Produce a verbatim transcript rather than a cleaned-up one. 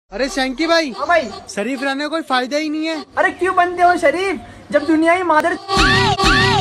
अरे शैंकी भाई, हाँ भाई। शरीफ रहने का कोई फायदा ही नहीं है। अरे क्यों बनते हो शरीफ जब दुनिया ही मादर